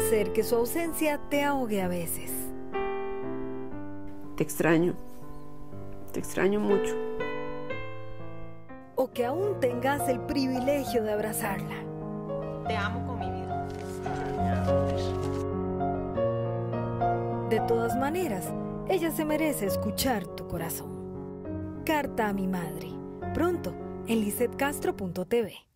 ser que su ausencia te ahogue a veces. Te extraño mucho. O que aún tengas el privilegio de abrazarla. Te amo con mi vida. De todas maneras, ella se merece escuchar tu corazón. Carta a mi madre. Pronto en lizetcastro.tv.